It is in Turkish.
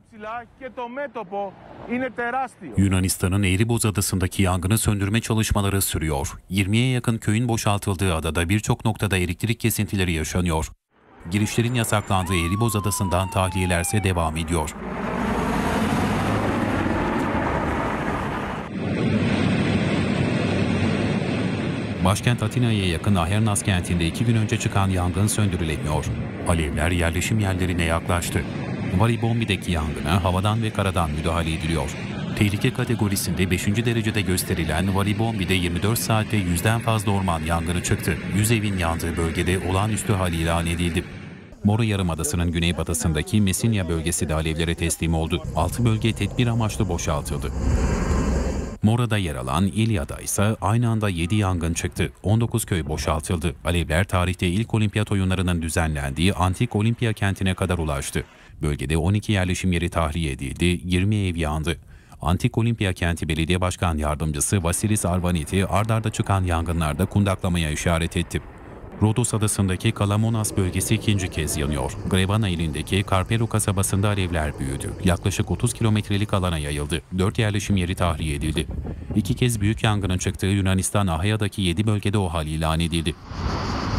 Yunanistan'ın Eriboz adasındaki yangını söndürme çalışmaları sürüyor. 20'ye yakın köyün boşaltıldığı adada birçok noktada elektrik kesintileri yaşanıyor. Girişlerin yasaklandığı Eriboz adasından tahliyelerse devam ediyor. Başkent Atina'ya yakın Ahernas kentinde 2 gün önce çıkan yangın söndürülemiyor. Alevler yerleşim yerlerine yaklaştı. Varibombi'deki yangına havadan ve karadan müdahale ediliyor. Tehlike kategorisinde 5. derecede gösterilen Varibombi'de 24 saatte 100'den fazla orman yangını çıktı. 100 evin yandığı bölgede olağanüstü hal ilan edildi. Mora Yarımadası'nın güneybatısındaki Mesinya bölgesi de alevlere teslim oldu. 6 bölge tedbir amaçlı boşaltıldı. Mora'da yer alan İlya'da ise aynı anda 7 yangın çıktı. 19 köy boşaltıldı. Alevler tarihte ilk olimpiyat oyunlarının düzenlendiği antik Olimpiya kentine kadar ulaştı. Bölgede 12 yerleşim yeri tahliye edildi, 20 ev yandı. Antik Olimpiya kenti belediye başkan yardımcısı Vasilis Arvaniti ard arda çıkan yangınlarda kundaklamaya işaret etti. Rodos adasındaki Kalamonas bölgesi ikinci kez yanıyor. Grevana ilindeki Karpelu kasabasında alevler büyüdü. Yaklaşık 30 kilometrelik alana yayıldı. 4 yerleşim yeri tahliye edildi. 2 kez büyük yangının çıktığı Yunanistan Ahya'daki 7 bölgede OHAL ilan edildi.